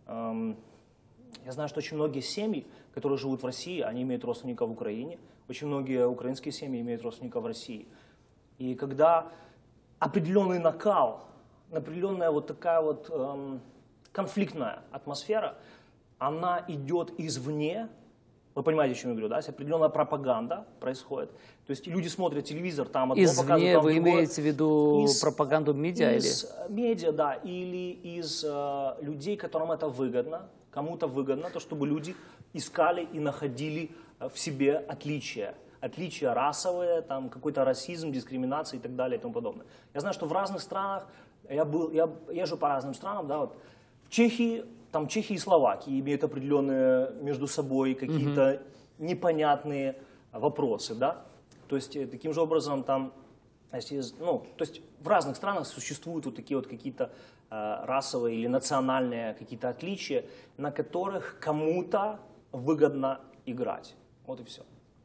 Я знаю, что очень многие семьи, которые живут в России, они имеют родственников в Украине. Очень многие украинские семьи имеют родственников в России. И когда определенный накал, определенная вот такая вот конфликтная атмосфера, она идет извне, вы понимаете, о чем я говорю, да? Если определенная пропаганда происходит, то есть люди смотрят телевизор, там одно Извне показывают, там вы другое. имеете в виду пропаганду медиа? Из медиа, да, или из людей, которым это выгодно, кому-то выгодно, то, чтобы люди искали и находили в себе отличия. Отличия расовые, там какой-то расизм, дискриминация и так далее и тому подобное. Я знаю, что в разных странах, я езжу по разным странам, да, вот, в Чехии, там Чехия и Словакия имеют определенные между собой какие-то непонятные вопросы, да. То есть таким же образом там, ну, то есть в разных странах существуют вот такие вот какие-то расовые или национальные какие-то отличия, на которых кому-то выгодно играть. Вот и все.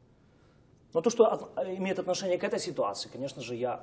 Но то, что имеет отношение к этой ситуации, конечно же, я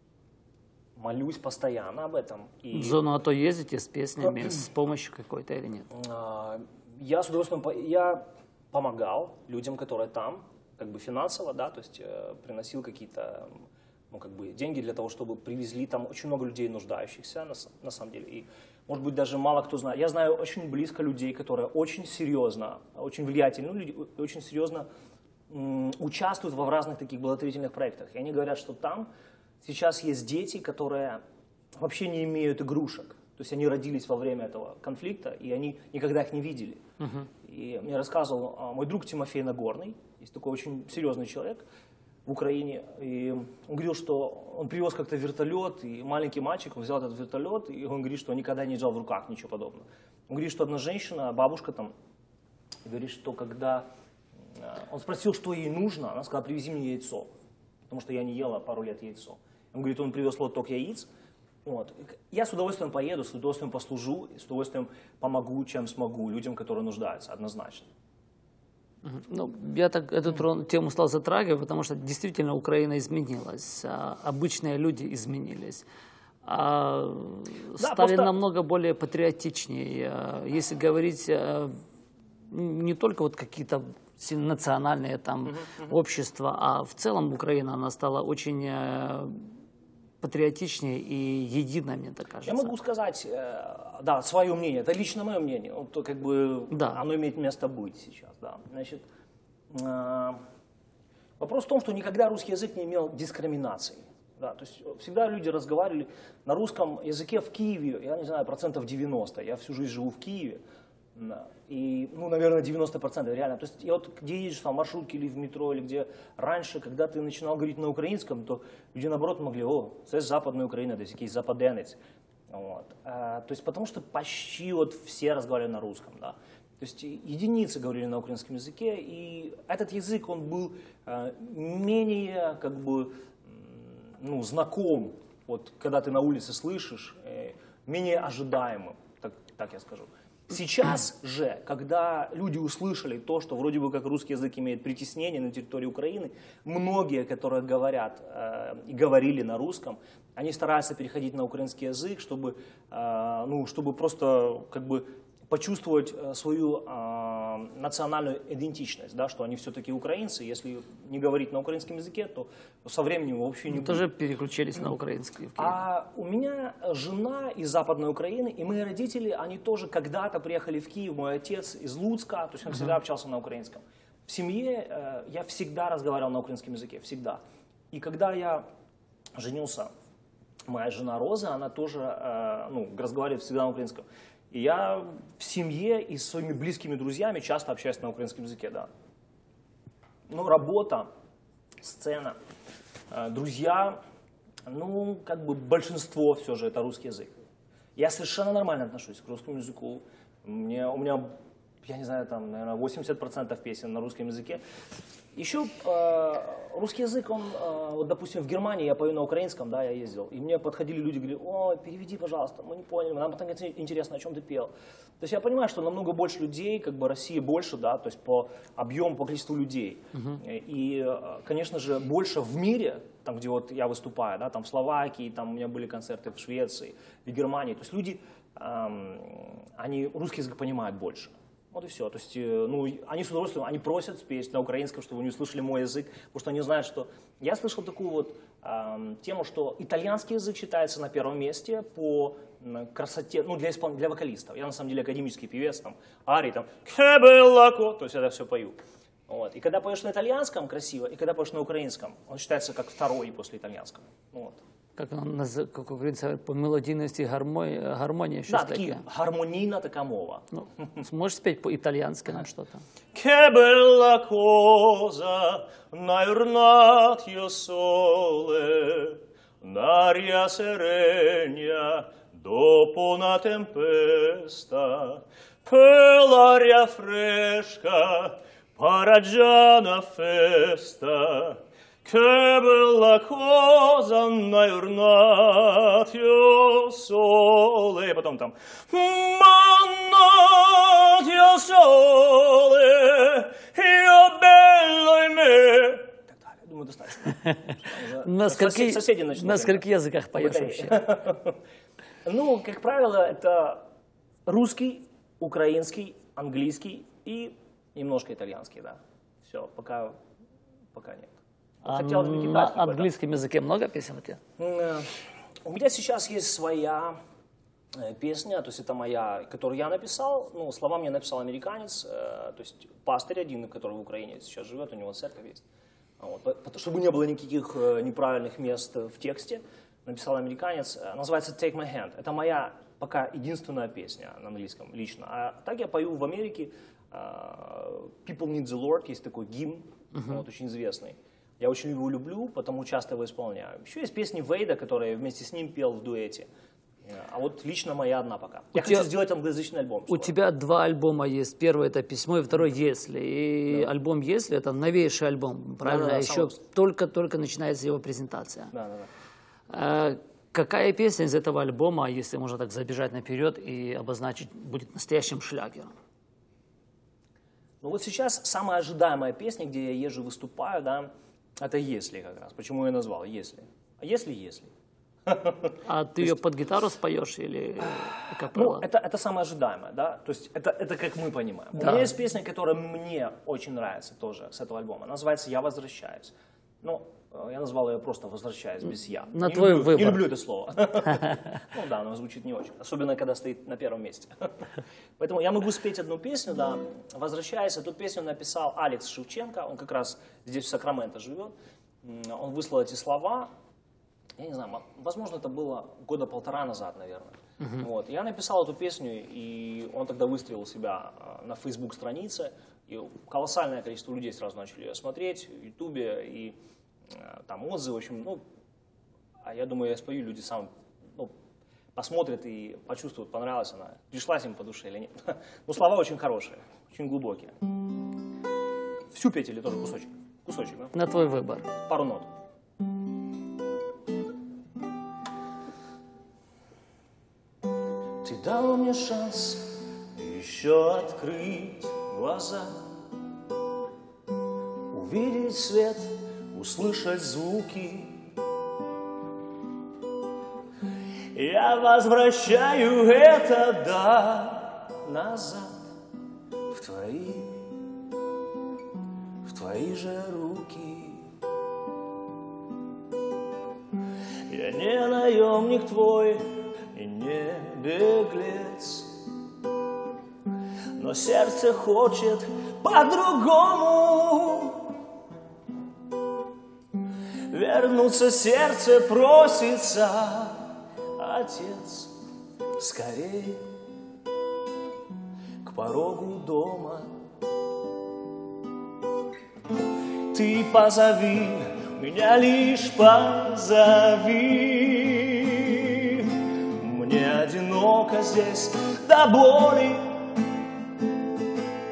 молюсь постоянно об этом. И... В зону АТО ездите с песнями, с помощью какой-то или нет? Я с удовольствием помогал людям, которые там, как бы финансово, да, то есть приносил какие-то, ну, как бы деньги для того, чтобы привезли там очень много людей нуждающихся, на самом деле. И, может быть, даже мало кто знает. Я знаю очень близко людей, которые очень серьезно, очень влиятельные люди, очень серьезно участвуют в разных таких благотворительных проектах. И они говорят, что там сейчас есть дети, которые вообще не имеют игрушек. То есть они родились во время этого конфликта, и они никогда их не видели. И мне рассказывал мой друг Тимофей Нагорный, есть такой очень серьезный человек в Украине, и он говорил, что он привез как-то вертолет, и маленький мальчик, он взял этот вертолет, и он говорит, что он никогда не держал в руках ничего подобного. Он говорит, что одна женщина, бабушка там, говорит, что когда он спросил, что ей нужно, она сказала, привези мне яйцо, потому что я не ела пару лет яйцо. Он говорит, он привез лоток яиц. Вот. Я с удовольствием поеду, с удовольствием послужу, с удовольствием помогу, чем смогу, людям, которые нуждаются, однозначно. Ну, я так эту тему стал затрагивать, потому что действительно Украина изменилась, обычные люди изменились. Стали просто... намного более патриотичнее. Если говорить не только вот какие-то национальные там общества, а в целом Украина, она стала очень патриотичнее и единой, мне так кажется. Я могу сказать, да, свое мнение, это лично мое мнение, то как бы да. Оно имеет место быть сейчас, да. Значит, вопрос в том, что никогда русский язык не имел дискриминации. Да, то есть всегда люди разговаривали на русском языке в Киеве, я не знаю, 90%, я всю жизнь живу в Киеве, и, ну, наверное, 90% реально. То есть, вот где едешь в маршрутке или в метро, или где раньше, когда ты начинал говорить на украинском, то люди, наоборот, могли, це з Западной Украины, то есть якийсь западенец. Вот. То есть, потому что почти вот все разговаривали на русском, да. То есть, единицы говорили на украинском языке, и этот язык, он был менее, как бы, ну, знаком, вот, когда ты на улице слышишь, менее ожидаемым, так я скажу. Сейчас же, когда люди услышали то, что вроде бы как русский язык имеет притеснение на территории Украины, многие, которые говорят и говорили на русском, они стараются переходить на украинский язык, чтобы, ну, чтобы просто как бы почувствовать свою национальную идентичность, да, что они все-таки украинцы. Если не говорить на украинском языке, то со временем вообще не будет. Тоже переключились на украинский. А у меня жена из Западной Украины, и мои родители, они тоже когда-то приехали в Киев, мой отец из Луцка, то есть он всегда общался на украинском. В семье я всегда разговаривал на украинском языке, всегда. И когда я женился, моя жена Роза, она тоже ну, разговаривает всегда на украинском. И я в семье и с своими близкими друзьями часто общаюсь на украинском языке, да. Ну, работа, сцена, друзья, ну, как бы большинство все же это русский язык. Я совершенно нормально отношусь к русскому языку. У меня я не знаю, там, наверное, 80% песен на русском языке. Еще русский язык, он, вот, допустим, в Германии я пою на украинском, да, я ездил, и мне подходили люди, говорили: о, переведи, пожалуйста, мы не поняли, нам потом интересно, о чем ты пел. То есть я понимаю, что намного больше людей, как бы Россия больше, да, то есть по объему, по количеству людей. И, конечно же, больше в мире, там, где вот я выступаю, да, там в Словакии, там у меня были концерты в Швеции, в Германии. То есть люди, они русский язык понимают больше. Вот и все. То есть, ну, они с удовольствием, они просят спеть на украинском, чтобы они услышали мой язык, потому что они знают, что... Я слышал такую вот тему, что итальянский язык считается на первом месте по красоте, ну, для вокалистов. Я, на самом деле, академический певец, там, арий, там, «Che bellaco», то есть я это все пою. Вот. И когда поешь на итальянском красиво, и когда поешь на украинском, он считается как второй после итальянского. Вот. Как говорится, по мелодийности гармония. Да, такие гармонийна така мова. Ну, сможешь спеть по-итальянски нам что-то? Che bella cosa, naiornatio sole, n'aria serena, dopo una tempesta, per l'aria fresca, paragiana festa. Che bella cosa, naiornatio sole. И потом там Mannatio sole, io bello in me. Так далее. Думаю, достаточно. На скольких языках поешь вообще? Ну, как правило, это русский, украинский, английский и немножко итальянский, да. Все, пока нет. Хотел на английском языке много песен у тебя? У меня сейчас есть своя песня, то есть это моя, которую я написал. Ну, слова мне написал американец, то есть пастырь один, который в Украине сейчас живет, у него церковь есть. Вот, чтобы не было никаких неправильных мест в тексте, написал американец. Называется «Take My Hand». Это моя пока единственная песня на английском лично. А так я пою в Америке. «People Need the Lord», есть такой гимн, вот, очень известный. Я очень его люблю, потому часто его исполняю. Еще есть песни Вейда, которые я вместе с ним пел в дуэте. А вот лично моя одна пока. Я хочу сделать англоязычный альбом. У тебя два альбома есть. Первый — это «Письмо», и второй «Если». И альбом «Если» — это новейший альбом, правильно? Да, еще только начинается его презентация. Да. Какая песня из этого альбома, если можно так забежать наперед и обозначить, будет настоящим шлягером? Ну вот сейчас самая ожидаемая песня, где я езжу, выступаю, да, это «Если» как раз. Почему я назвал «Если»? А если? А ты ее под гитару споешь или как Ну, правило? это самое ожидаемое, да, то есть это как мы понимаем. Да. У меня есть песня, которая мне очень нравится тоже с этого альбома, она называется «Я возвращаюсь». Ну, я назвал ее просто «Возвращаюсь» без «я». На твой выбор. Не люблю это слово. Ну да, оно звучит не очень, особенно когда стоит на первом месте. Поэтому я могу спеть одну песню, да, «Возвращаясь». Эту песню написал Алекс Шевченко, он как раз здесь в Сакраменто живет. Он выслал эти слова, я не знаю, возможно, это было года полтора назад, наверное. Вот. Я написал эту песню, и он тогда выставил себя на Facebook-странице, и колоссальное количество людей сразу начали ее смотреть в Ютубе, и там отзывы, в общем, ну, а я думаю, я спою, люди сам, ну, посмотрят и почувствуют, понравилась она, пришлась им по душе или нет. Но слова очень хорошие, очень глубокие. Всю петь или тоже кусочек? Кусочек, да? На твой выбор. Пару нот. Ты дал мне шанс еще открыть глаза, увидеть свет, услышать звуки. Я возвращаю это, да, назад в твои же руки. Я не наемник твой и не беглец, но сердце хочет по-другому. Вернуться сердце просится, Отец, скорей к порогу дома. Ты позови, меня лишь позови. Мне одиноко здесь до боли.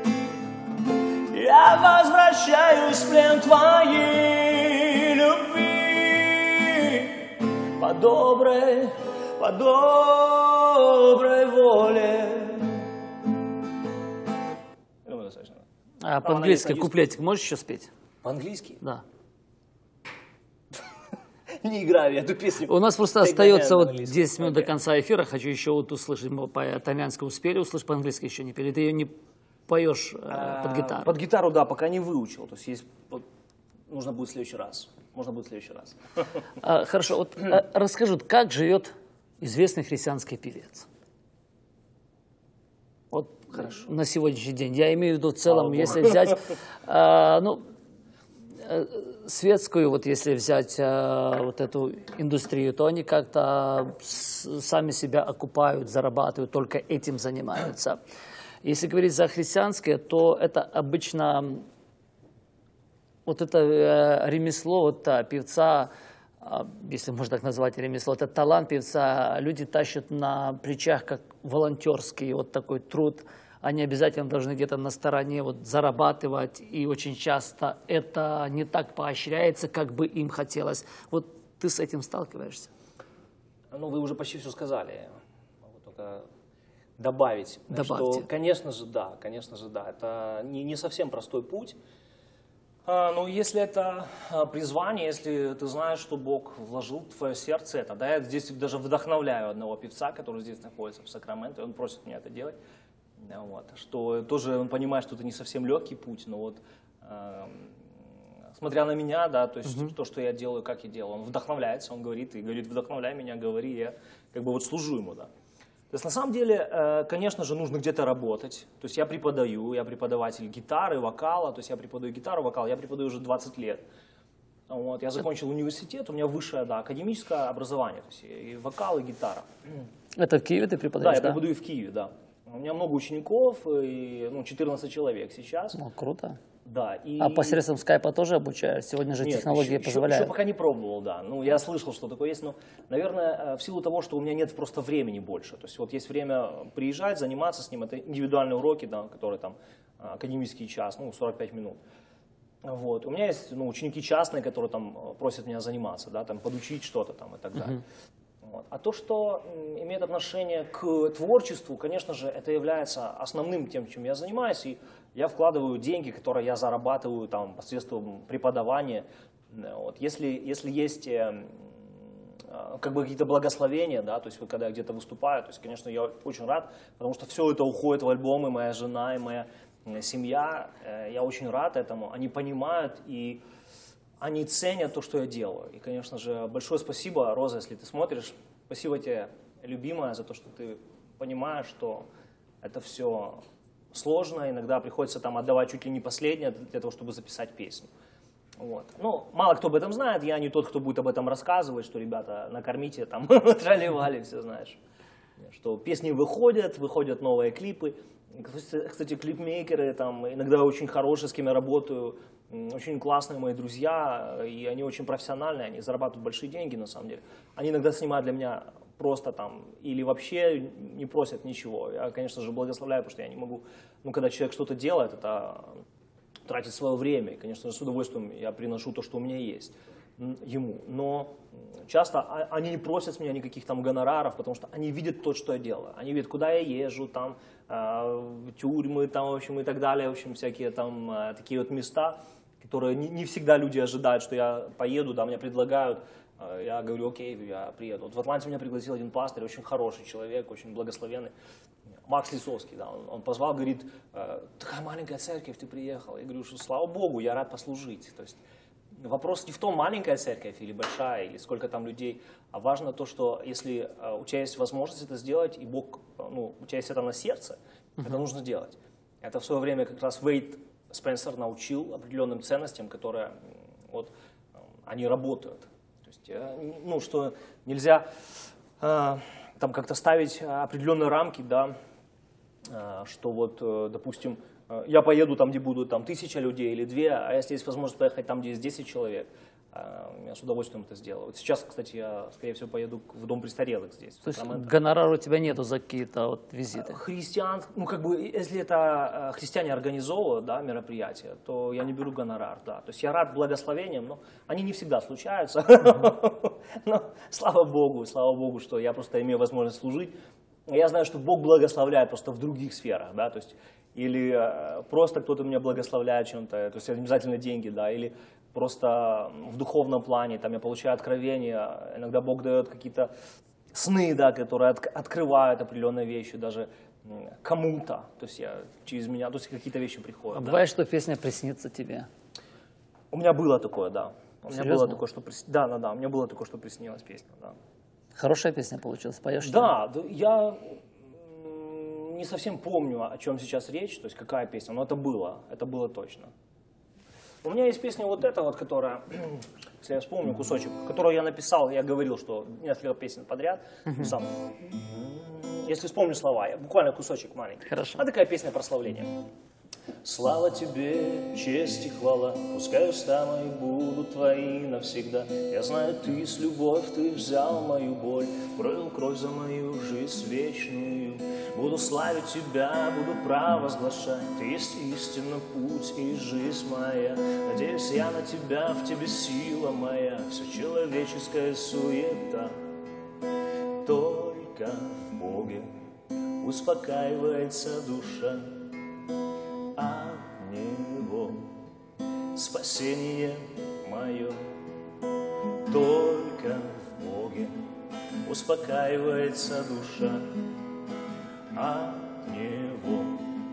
Я возвращаюсь в плен твоей любви по доброй воле. Думаю, достаточно. А по-английски куплетик можешь еще спеть? По-английски? Да. Не играю я эту песню. У нас просто остается вот 10 минут до конца эфира. Хочу еще вот услышать. Мы по-итальянски успели услышать, по-английски еще не пели. Ты ее не поешь под гитару? Под гитару, да, пока не выучил. То есть нужно будет в следующий раз. Можно будет в следующий раз. Хорошо. Вот расскажи, как живет известный христианский певец? Вот хорошо. На сегодняшний день. Я имею в виду в целом, если взять... светскую, вот если взять вот эту индустрию, то они как-то сами себя окупают, зарабатывают, только этим занимаются. Если говорить за христианское, то это обычно вот это ремесло вот, певца, если можно так назвать ремесло, это талант певца, люди тащат на плечах как волонтерский вот такой труд. Они обязательно должны где-то на стороне вот зарабатывать, и очень часто это не так поощряется, как бы им хотелось. Вот ты с этим сталкиваешься? Ну, вы уже почти все сказали. Могу только добавить. Добавьте. Что, конечно же, да. Это не совсем простой путь. Но если это призвание, если ты знаешь, что Бог вложил в твое сердце это, да, я здесь даже вдохновляю одного певца, который здесь находится в Сакраменто, он просит меня это делать. Вот, что тоже он понимает, что это не совсем легкий путь, но вот смотря на меня, да, то есть то, что я делаю, как я делаю, он вдохновляется, он говорит, вдохновляй меня, говори, я как бы вот служу ему, да. То есть на самом деле, конечно же, нужно где-то работать, то есть я преподаватель гитары, вокала, то есть я преподаю гитару, вокал, я преподаю уже 20 лет. Вот, я закончил университет, у меня высшее, да, академическое образование, то есть и вокал, и гитара. Это в Киеве ты преподаешь, да? Да, я преподаю в Киеве, да. У меня много учеников, и, 14 человек сейчас. Ну, круто. Да, А посредством скайпа тоже обучаешь? Сегодня же технологии позволяют. Еще пока не пробовал, да. Ну, я слышал, что такое есть, но, наверное, в силу того, что у меня нет просто времени больше. То есть вот есть время приезжать, заниматься с ним, это индивидуальные уроки, да, которые там академический час, 45 минут. Вот. У меня есть ученики частные, которые там просят меня заниматься, да, там подучить что-то там и так далее. Вот. А то, что имеет отношение к творчеству, конечно же, это является основным тем, чем я занимаюсь, и я вкладываю деньги, которые я зарабатываю там, посредством преподавания. Вот. Если есть как бы какие-то благословения, да, то есть когда я где-то выступаю, то есть, конечно, я очень рад, потому что все это уходит в альбомы, моя жена и моя семья, я очень рад этому, они понимают и они ценят то, что я делаю. И, конечно же, большое спасибо, Роза, если ты смотришь. Спасибо тебе, любимая, за то, что ты понимаешь, что это все сложно. Иногда приходится там отдавать чуть ли не последнее для того, чтобы записать песню. Вот. Ну, мало кто об этом знает. Я не тот, кто будет об этом рассказывать, что, ребята, накормите, там, трали-вали, все знаешь. Что песни выходят новые клипы. Кстати, клипмейкеры там иногда очень хорошие, с кем я работаю, очень классные мои друзья, и они очень профессиональные, они зарабатывают большие деньги на самом деле. Они иногда снимают для меня просто там, или вообще не просят ничего. Я, конечно же, благословляю, потому что я не могу, когда человек что-то делает, это тратит свое время, и, конечно же, с удовольствием я приношу то, что у меня есть ему. Но часто они не просят с меня никаких там гонораров, потому что они видят то, что я делаю. Они видят, куда я езжу, там, тюрьмы, там, в общем, и так далее, в общем, всякие там такие вот места, которые не всегда люди ожидают, что я поеду, да, мне предлагают, я говорю, окей, я приеду. Вот в Атланте меня пригласил один пастырь, очень хороший человек, очень благословенный, Макс Лисовский, да, он позвал, говорит, такая маленькая церковь, ты приехал. Я говорю, что слава Богу, я рад послужить. То есть вопрос не в том, маленькая церковь или большая, или сколько там людей, а важно то, что если у тебя есть возможность это сделать, и Бог, у тебя есть это на сердце, это нужно делать. Это в свое время как раз Вейд Спенсер научил определенным ценностям, которые вот, они работают. То есть, что нельзя там как-то ставить определенные рамки, да, что вот, допустим, я поеду там, где будут там 1000 людей или 2, а если есть возможность поехать там, где есть 10 человек, Я с удовольствием это сделаю. Вот сейчас, кстати, я, скорее всего, поеду в дом престарелых здесь. То есть гонорара у тебя нету за какие-то вот визиты? Христиан, ну как бы, если это христиане организовывают, да, мероприятия, то я не беру гонорар, да. То есть я рад благословениям, но они не всегда случаются. Но слава Богу, что я просто имею возможность служить. Я знаю, что Бог благословляет просто в других сферах, да, то есть или просто кто-то меня благословляет чем-то, то есть обязательно деньги, да, или просто в духовном плане, там я получаю откровения, иногда Бог дает какие-то сны, да, которые открывают определенные вещи, даже кому-то, то есть через меня, то есть какие-то вещи приходят. А бывает, что песня приснится тебе? У меня было такое, да. У меня Серьезно? было такое, что у меня было такое, что приснилась песня, да. Хорошая песня получилась, поешь? Да, я не совсем помню, о чем сейчас речь, то есть какая песня, но это было точно. У меня есть песня вот эта вот, которая, если я вспомню кусочек, которую я написал, я говорил, что несколько песен подряд сам. Если вспомню слова, буквально кусочек маленький. Хорошо. А такая песня прославления. Слава тебе, честь и хвала, пускай уста мои будут твои навсегда. Я знаю, ты с любовь, ты взял мою боль, пролил кровь за мою жизнь вечную. Буду славить тебя, буду провозглашать, ты есть истинно путь и жизнь моя. Надеюсь я на тебя, в тебе сила моя, все человеческая суета. Только в Боге успокаивается душа, а в Него спасение мое. Только в Боге успокаивается душа, а в Него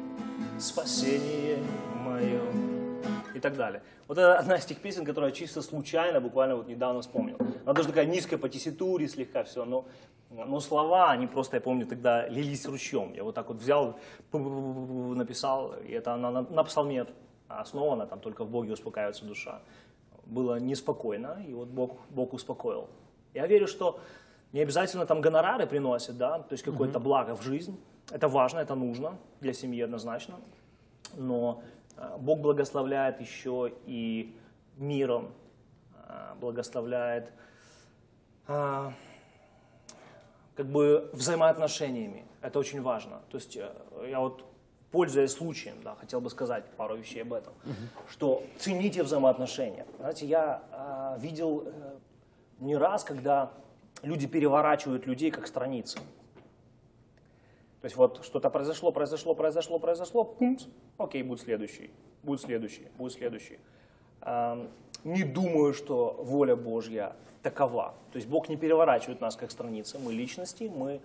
спасение мое. И так далее. Вот это одна из тех песен, которую я чисто случайно, буквально вот недавно вспомнил. Она даже такая низкая по тесситуре слегка все, но слова, они просто, я помню, тогда лились ручьем. Я вот так вот взял, написал, и это она на псалме основана, там только в Боге успокаивается душа. Было неспокойно, и вот Бог успокоил. Я верю, что не обязательно там гонорары приносят, да, то есть какое-то благо в жизнь. Это важно, это нужно для семьи однозначно, но Бог благословляет еще и миром, благословляет как бы взаимоотношениями. Это очень важно. То есть я вот, пользуясь случаем, да, хотел бы сказать пару вещей об этом, что цените взаимоотношения. Знаете, я видел не раз, когда люди переворачивают людей как страницы. То есть вот что-то произошло, пумс, окей, будет следующий. Не думаю, что воля Божья такова. То есть Бог не переворачивает нас как страницы. Мы личности, мы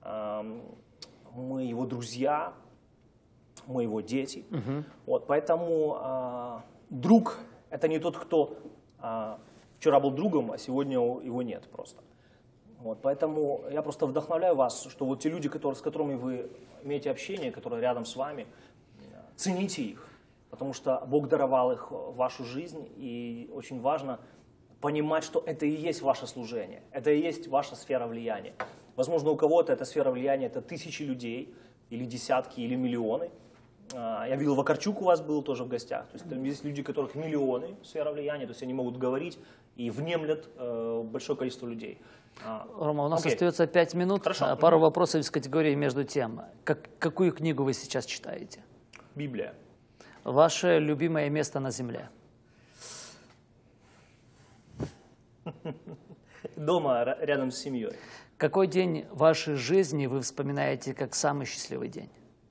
Его друзья, мы Его дети. Вот, поэтому друг – это не тот, кто вчера был другом, а сегодня его нет просто. Вот, поэтому я просто вдохновляю вас, что вот те люди, с которыми вы имеете общение, которые рядом с вами, цените их, потому что Бог даровал их в вашу жизнь, и очень важно понимать, что это и есть ваше служение, это и есть ваша сфера влияния. Возможно, у кого-то эта сфера влияния – это тысячи людей, или десятки, или миллионы. Я видел, Вакарчук у вас был тоже в гостях. То есть там есть люди, у которых миллионы сфера влияния, то есть они могут говорить и внемлят большое количество людей. Рома, у нас остается 5 минут. Хорошо. Пару вопросов из категории между тем. Какую книгу вы сейчас читаете? Библия. Ваше любимое место на земле? Дома, рядом с семьей. Какой день вашей жизни вы вспоминаете как самый счастливый день?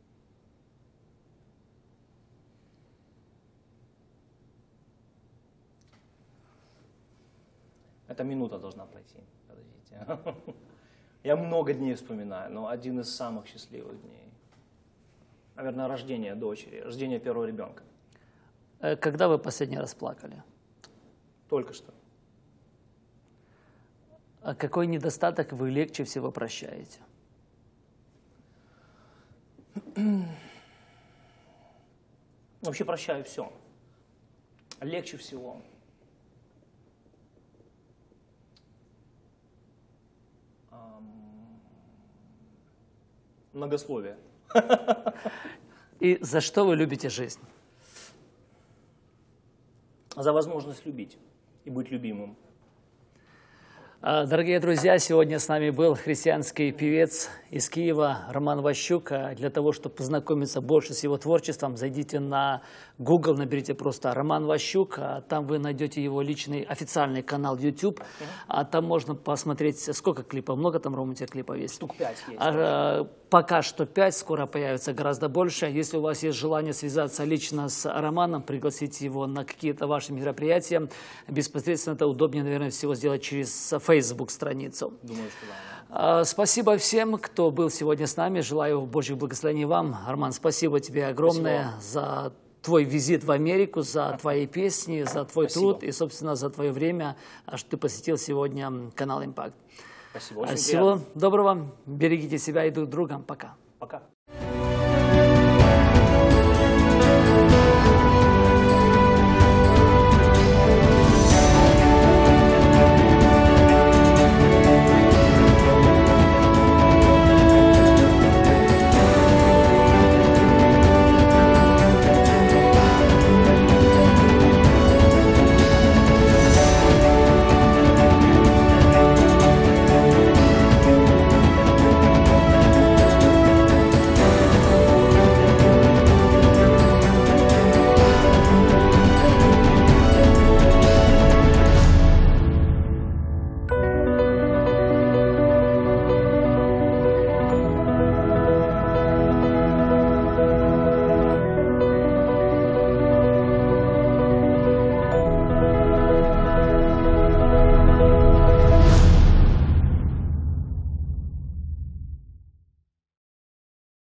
Эта минута должна пройти. Подождите. Я много дней вспоминаю, но один из самых счастливых дней. Наверное, рождение дочери, рождение первого ребенка. Когда вы последний раз плакали? Только что. А какой недостаток вы легче всего прощаете? Вообще прощаю все. Легче всего. Многословие. И за что вы любите жизнь? За возможность любить. и быть любимым. Дорогие друзья, сегодня с нами был христианский певец из Киева Роман Ващук. Для того, чтобы познакомиться больше с его творчеством, зайдите на Google, наберите просто Роман Ващук. Там вы найдете его личный официальный канал YouTube. Там можно посмотреть, сколько клипов. Много там, Рома, у тебя клипов есть? Штук 5 есть. Пока что 5, скоро появится гораздо больше. Если у вас есть желание связаться лично с Романом, пригласить его на какие-то ваши мероприятия, безпосредственно это удобнее, наверное, всего сделать через Facebook-страницу. Думаю, что да. Спасибо всем, кто был сегодня с нами. Желаю Божьих благословений вам. Роман, спасибо тебе огромное за твой визит в Америку, за твои песни, за твой труд и, собственно, за твое время, что ты посетил сегодня канал Impact. Спасибо. Очень Всего приятно. доброго. Берегите себя и друг друга. Пока. Пока.